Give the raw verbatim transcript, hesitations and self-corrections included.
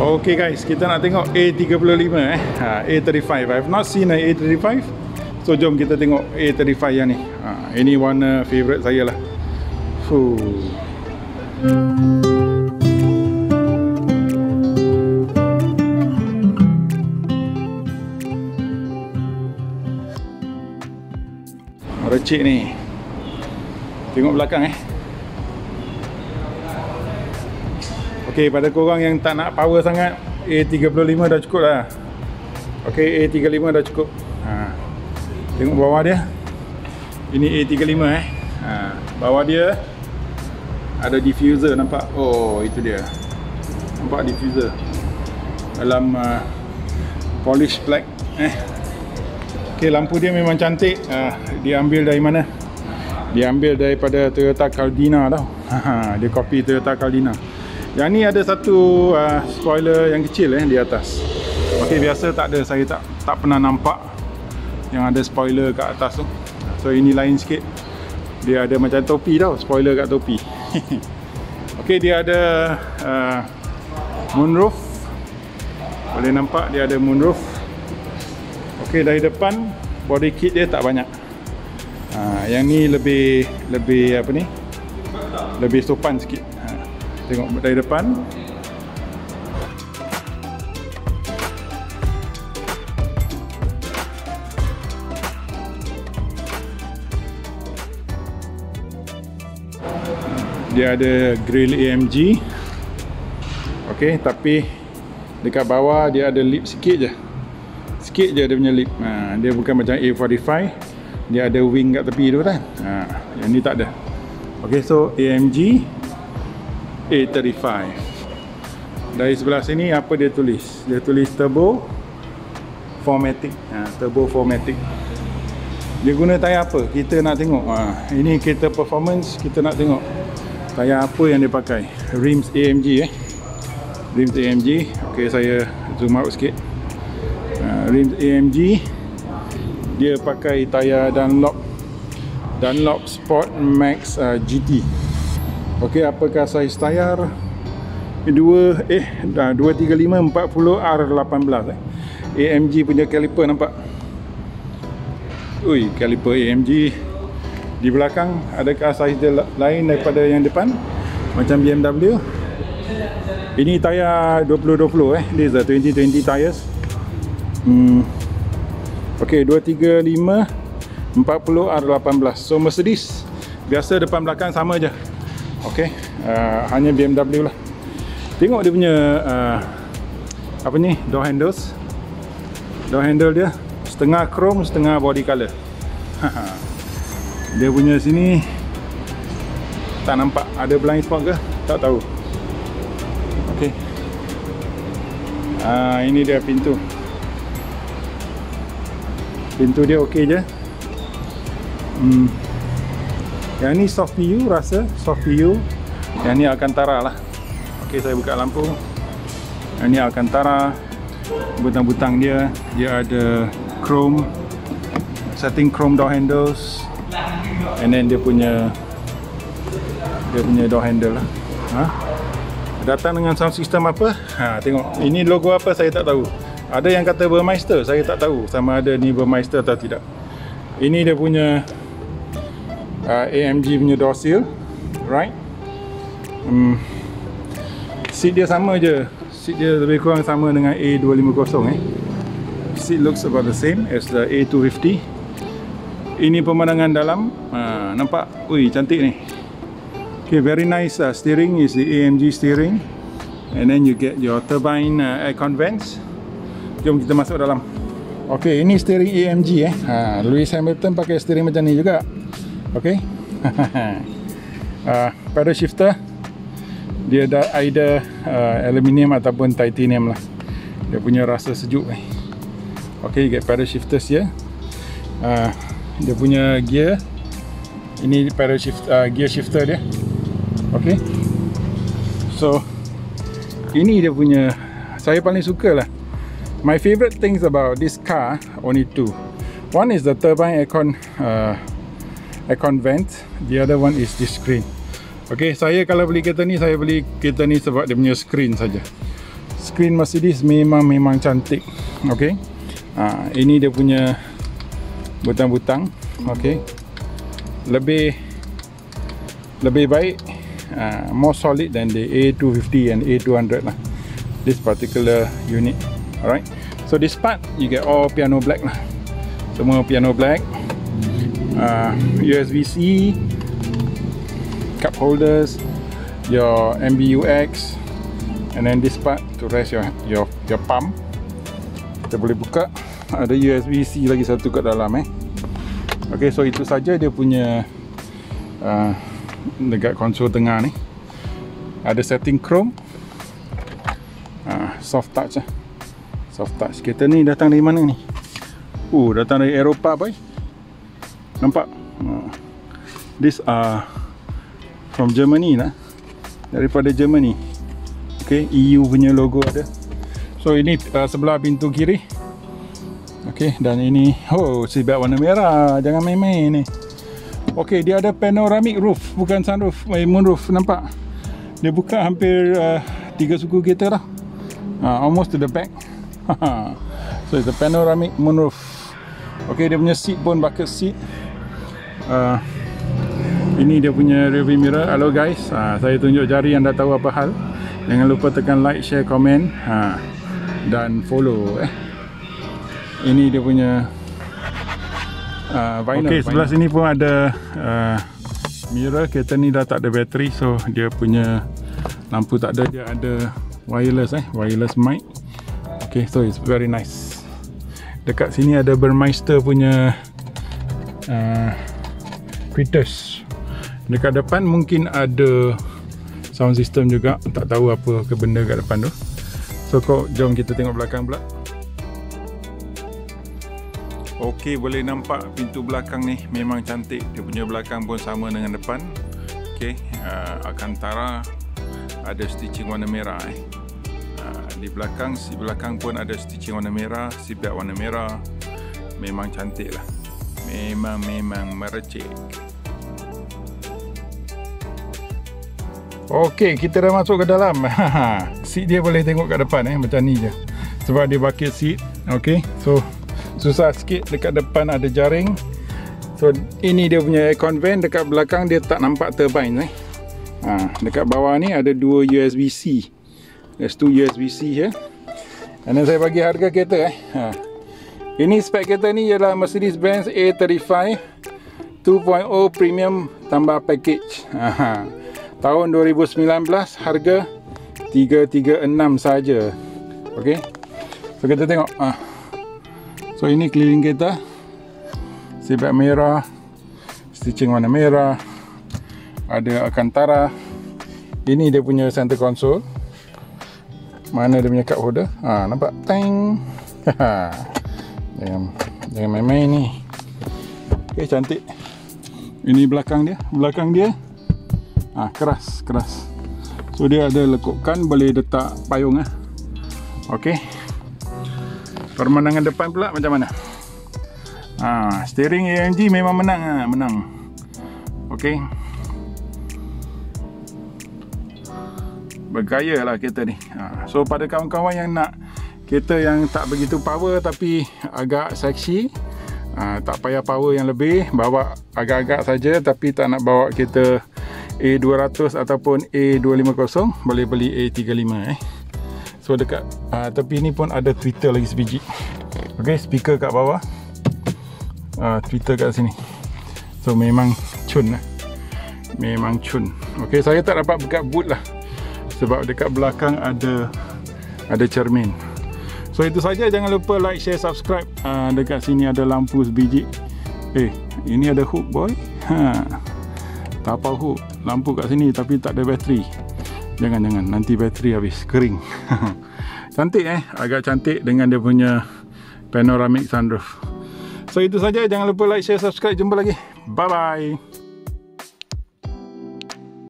Okay guys, kita nak tengok A tiga puluh lima eh. Ha, A tiga puluh lima. I've not seen a A tiga puluh lima. So jom kita tengok A tiga puluh lima yang ni. Ha, ini warna favorite saya lah. Fuh. Recik ni. Tengok belakang eh. Okey, pada korang yang tak nak power sangat, A tiga puluh lima dah cukup lah. Okey, A tiga puluh lima dah cukup. Ha. Tengok bawah dia. Ini A tiga puluh lima eh. Ha. Bawah dia ada diffuser, nampak? Oh, itu dia. Nampak diffuser dalam uh, polish black eh. Okey, lampu dia memang cantik. Uh, dia ambil dari mana? Dia ambil daripada Toyota Caldina tau. Dia copy Toyota Caldina. Yang ni ada satu uh, spoiler yang kecil eh di atas. Okey, biasa tak ada, saya tak tak pernah nampak yang ada spoiler kat atas tu. So ini lain sikit. Dia ada macam topi tau, spoiler kat topi. Okey, dia ada uh, moonroof. Boleh nampak dia ada moonroof. Okey, dari depan body kit dia tak banyak. Uh, yang ni lebih lebih apa ni? Lebih sopan sikit. Tengok dari depan. Dia ada grill A M G. Okey, tapi dekat bawah dia ada lip sikit je. Sikit je dia punya lip. Ha, dia bukan macam A empat puluh lima. Dia ada wing kat tepi tu kan. Ha, yang ni tak ada. Okey, so A M G A tiga puluh lima. Dari sebelah sini apa dia tulis? Dia tulis turbo four matic. Ha, turbo four matic. Dia guna tayar apa? Kita nak tengok. Ha, ini kereta performance, kita nak tengok tayar apa yang dia pakai. Rims A M G eh. Rims A M G. Okey, saya zoom out sikit. Ha, rims A M G. Dia pakai tayar Dunlop Dunlop Sport Max uh, G T. Okey, apakah saiz tayar? dua eh dua tiga lima empat puluh R lapan belas eh. A M G punya caliper nampak. Ui, caliper A M G di belakang. Adakah saiz dia lain daripada yang depan macam B M W? Ini tayar dua puluh dua puluh eh. This is a twenty twenty tires. Hmm. Okey, dua tiga lima empat puluh R lapan belas. So Mercedes biasa depan belakang sama je. Okey, uh, hanya B M W lah. Tengok dia punya uh, apa ni, door handles. Door handle dia setengah chrome, setengah body color. Dia punya sini tak nampak ada blind spot ke? Tak tahu. Okey. Uh, ini dia pintu. Pintu dia okey je. Hmm. Yang ni soft P U, rasa soft P U. Yang ni Alcantara lah. Okey, saya buka lampu. Yang ni Alcantara. Butang-butang dia, dia ada chrome, setting chrome door handles. And then dia punya Dia punya door handle lah. Ha? Datang dengan sound system apa? Ha, tengok. Ini logo apa saya tak tahu. Ada yang kata Burmeister, saya tak tahu sama ada ni Burmeister atau tidak. Ini dia punya Uh, A M G punya door seal, right? Hmm. Seat dia sama je. Seat dia lebih kurang sama dengan A dua lima kosong eh. Seat looks about the same as the A two fifty. Ini pemandangan dalam. Uh, nampak? Ui, cantik ni. Okay, very nice. Uh, steering is the A M G steering. And then you get your turbine uh, aircon vents. Jom kita masuk dalam. Okay, ini steering A M G eh. Ha, Lewis Hamilton pakai steering macam ni juga. Okey. uh, pedal shifter dia ada either uh, aluminium ataupun titanium lah. Dia punya rasa sejuk eh. Okey, get pedal shifters dia. Uh, dia punya gear. Ini pedal shift uh, gear shifter dia. Okey. So ini dia punya, saya paling suka lah. My favorite things about this car only two. One is the turbine aircon uh, aircon vent, the other one is this screen. Okay, saya kalau beli kereta ni, saya beli kereta ni sebab dia punya screen saja. Screen Mercedes memang memang cantik. Okey. Ha, ini dia punya butang-butang. Okey. Lebih lebih baik, uh, more solid than the A two fifty and A two hundred lah. This particular unit. Alright. So this part you get all piano black lah. Semua piano black. Uh, U S B C, cup holders, your M B U X, and then this part to rest your your your pump. Kita boleh buka. Ada U S B C lagi satu kat dalam eh. Okay, so itu saja dia punya uh, dekat konsol tengah ni. Ada setting chrome, uh, soft touch lah. Soft touch. Kereta ni datang dari mana ni? Uh, datang dari Eropah boy. Nampak? Uh, this are from Germany lah. Daripada Germany. Okay, E U punya logo ada. So ini uh, sebelah pintu kiri. Okay, dan ini, oh, seatbelt warna merah. Jangan main-main ni. Okay, dia ada panoramic roof, bukan sunroof, eh, moonroof. Nampak? Dia buka hampir uh, tiga suku kereta lah. uh, Almost to the back. So it's a panoramic moonroof. Okay, dia punya seat pun bucket seat. uh, Ini dia punya rearview mirror. Hello guys, uh, saya tunjuk jari, anda tahu apa hal. Jangan lupa tekan like, share, komen, uh, dan follow eh. Ini dia punya uh, vinyl. Okay, sebelah sini pun ada uh, mirror. Kereta ni dah tak ada bateri, so dia punya lampu tak ada. Dia ada wireless eh, wireless mic. Okay, so it's very nice. Dekat sini ada Burmeister punya uh, Critters. Dekat depan mungkin ada sound system juga. Tak tahu apa ke benda kat depan tu. So kau jom kita tengok belakang pula. Okey, boleh nampak pintu belakang ni memang cantik. Dia punya belakang pun sama dengan depan. Okey, uh, Alcantara ada stitching warna merah eh. Uh, di belakang, si belakang pun ada stitching warna merah, seatbelt warna merah. Memang cantik lah. Memang memang merecek. Okey, kita dah masuk ke dalam. Seat dia boleh tengok kat depan eh, macam ni je. Sebab dia bucket seat. Okey, so susah sikit. Dekat depan ada jaring. So ini dia punya aircon vent. Dekat belakang dia tak nampak turbine eh. Ha, dekat bawah ni ada dua U S B C. There's two U S B C here. And then saya bagi harga kereta eh. Ha. Ini spek kereta ni ialah Mercedes-Benz A tiga puluh lima dua titik nol Premium tambah package. Ha. Tahun dua ribu sembilan belas, harga tiga tiga enam saja. Okey. So kita tengok. Ha. So ini keliling kereta. Seatbelt merah, stitching warna merah, ada Alcantara. Ini dia punya center console. Mana dia punya cup holder? Ha, nampak? Teng. Jangan jangan main-main ni. Okey, cantik. Ini belakang dia. Belakang dia ah ha, keras, keras. So dia ada lekukan, boleh letak payung ah. Okey. Pemandangan depan pula macam mana? Ha, steering A M G memang menang ah, menang. Okey. Bergaya lah kereta ni. Ha, so pada kawan-kawan yang nak kereta yang tak begitu power tapi agak seksi, ha, tak payah power yang lebih, bawa agak-agak saja tapi tak nak bawa kereta A dua ratus ataupun A dua lima kosong, boleh beli A tiga lima eh. So dekat uh, tepi ni pun ada tweeter lagi sebiji. Okey, speaker kat bawah, uh, tweeter kat sini. So memang cun lah. Memang cun. Okey, saya tak dapat buka boot lah sebab dekat belakang ada ada cermin. So itu saja, jangan lupa like, share, subscribe. uh, Dekat sini ada lampu sebiji. Eh, ini ada hook boy. Ha, tapau hook. Lampu kat sini tapi tak ada bateri. Jangan-jangan nanti bateri habis, kering. Cantik eh, agak cantik dengan dia punya panoramic sunroof. So itu saja, jangan lupa like, share, subscribe. Jumpa lagi. Bye bye.